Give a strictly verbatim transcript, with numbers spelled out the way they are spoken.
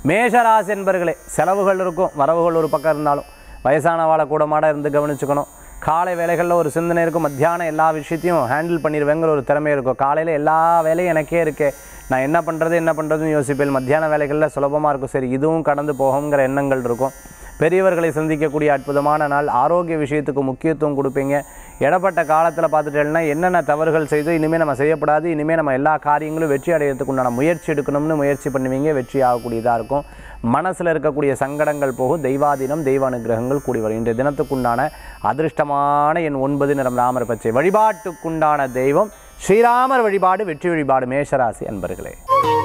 மேஷராசி என்பர்களே, செலவுகள் இருக்கும், வரவுகள் ஒரு பக்கம் இருந்தாலும் வயசானவாளை கூட மாட இருந்து கவனிச்சுக்கணும். காலை வேலைகளில் ஒரு சிந்தனை இருக்கும், மத்தியானம் எல்லா விஷயத்தையும் ஹேண்டில் பண்ணிடுவேங்கிற ஒரு திறமை இருக்கும். காலையில் எல்லா வேலையும் எனக்கே இருக்கே, நான் என்ன பண்ணுறது என்ன பண்ணுறதுன்னு யோசிப்பேன். மத்தியான வேலைகளில் சுலபமாக இருக்கும், சரி இதுவும் கடந்து போகுங்கிற எண்ணங்கள் இருக்கும். பெரியவர்களை சந்திக்கக்கூடிய அற்புதமான நாள். ஆரோக்கிய விஷயத்துக்கு முக்கியத்துவம் கொடுப்பீங்க. இடப்பட்ட காலத்தில் பார்த்துட்டேன்னா என்னென்ன தவறுகள் செய்து இனிமேல் நம்ம செய்யப்படாது, இனிமேல் நம்ம எல்லா காரியங்களும் வெற்றி அடையிறதுக்கு உண்டான முயற்சி எடுக்கணும்னு முயற்சி பண்ணுவீங்க. வெற்றி ஆகக்கூடியதாக இருக்கும். மனசில் இருக்கக்கூடிய சங்கடங்கள் போகும். தெய்வாதீனம், தெய்வ அனுகிரகங்கள் கூடி வரும். இன்றைய தினத்துக்குண்டான அதிர்ஷ்டமான எண் ஒன்பது, நிறம் ராமர் பச்சை. வழிபாட்டுக்குண்டான தெய்வம் ஸ்ரீராமர் வழிபாடு. வெற்றி வழிபாடு. மேஷராசி அன்பர்களே.